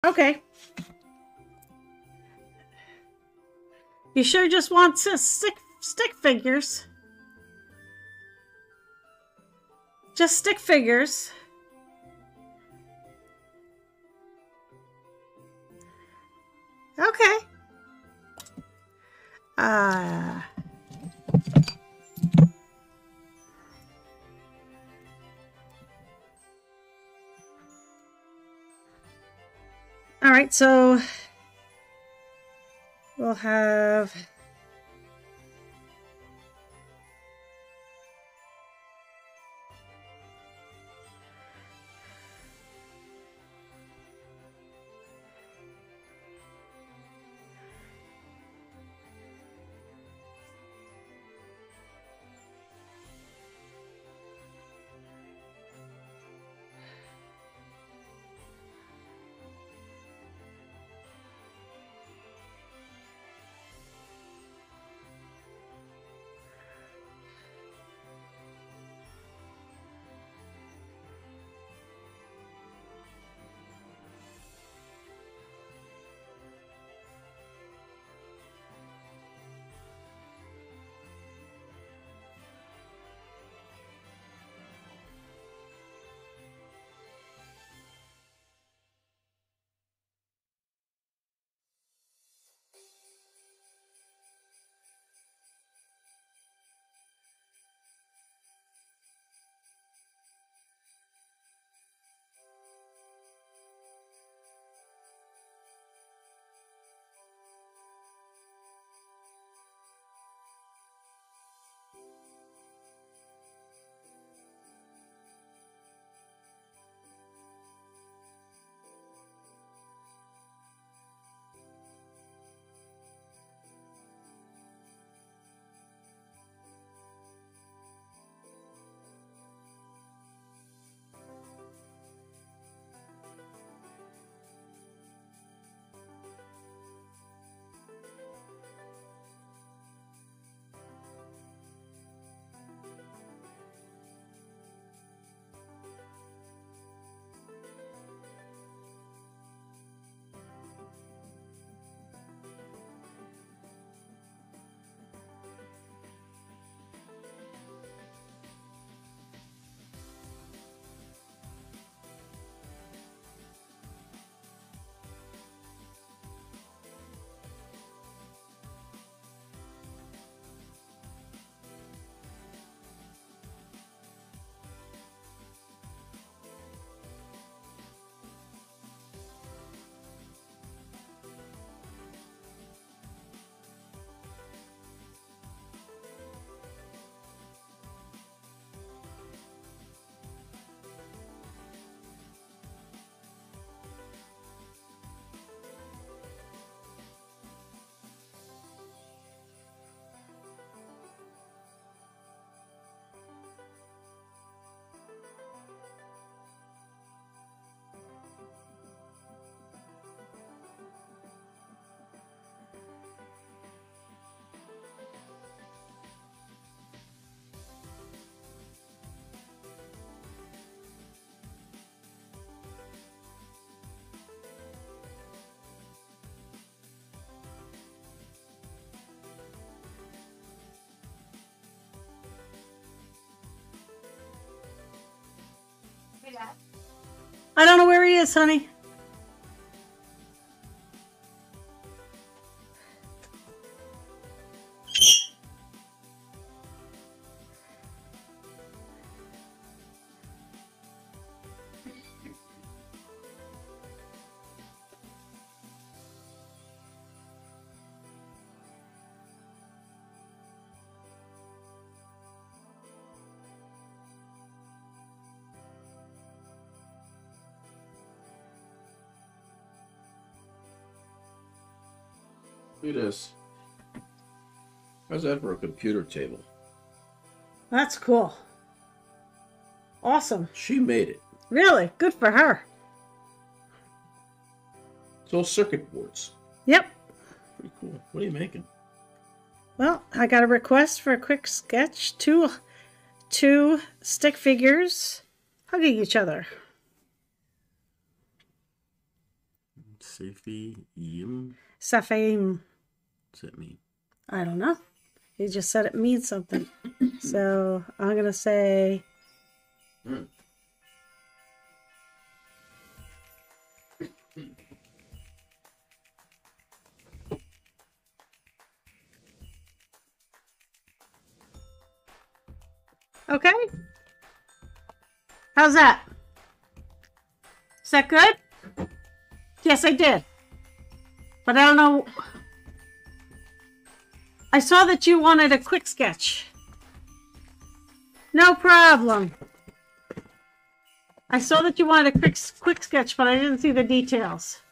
Okay. You sure just want stick figures? Just stick figures. Okay. All right, so we'll have I don't know where he is, honey. Look at this. How's that for a computer table? That's cool. Awesome. She made it. Really? Good for her. It's all circuit boards. Yep. Pretty cool. What are you making? Well, I got a request for a quick sketch. Two stick figures hugging each other. Saffeyyim? Saffeyyim. What's that mean? I don't know. He just said it means something. So I'm going to say... Okay. How's that? Is that good? Yes, I did. But I don't know. I saw that you wanted a quick sketch. No problem. I saw that you wanted a quick sketch, but I didn't see the details.